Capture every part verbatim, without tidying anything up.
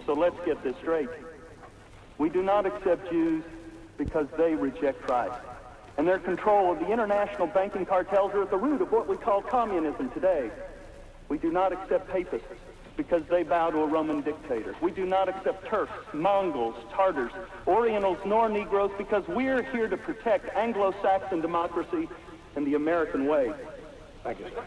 So let's get this straight. We do not accept Jews because they reject Christ. And their control of the international banking cartels are at the root of what we call communism today. We do not accept papists because they bow to a Roman dictator. We do not accept Turks, Mongols, Tartars, Orientals, nor Negroes because we're here to protect Anglo-Saxon democracy and the American way. Thank you.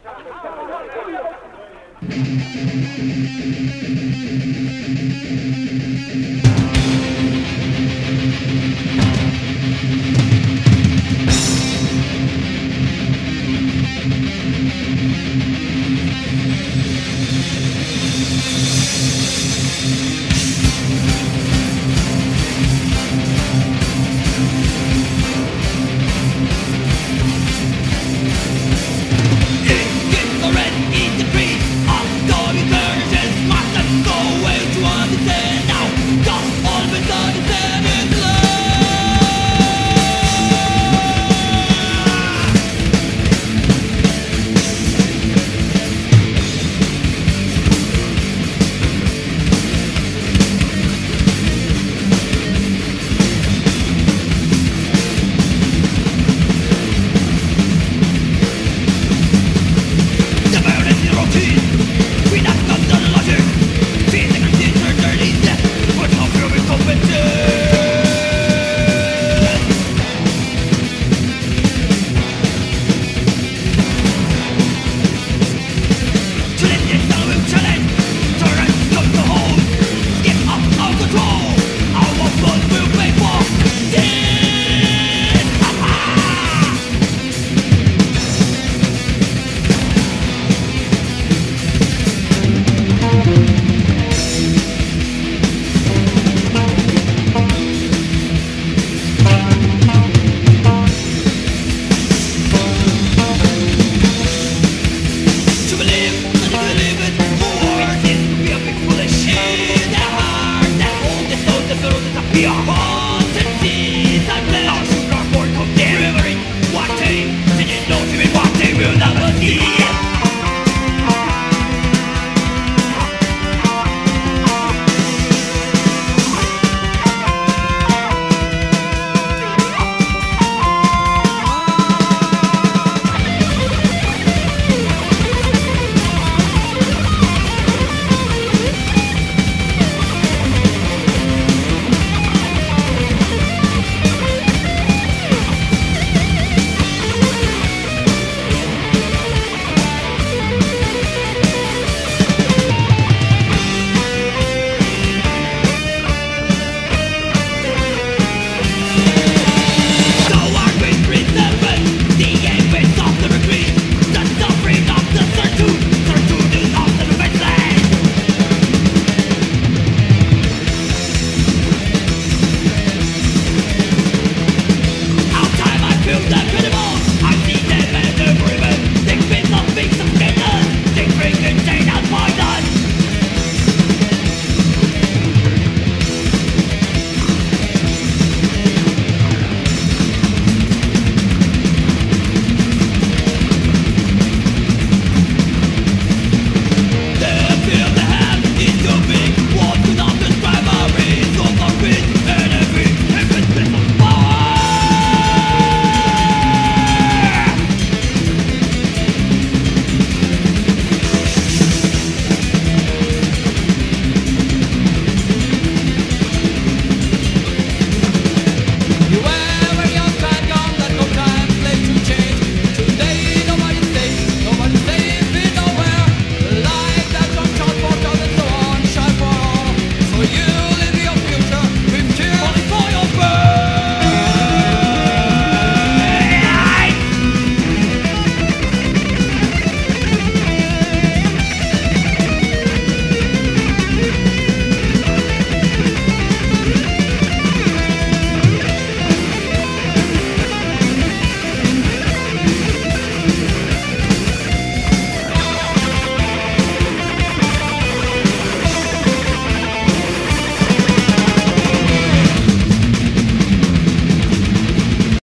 Your heart.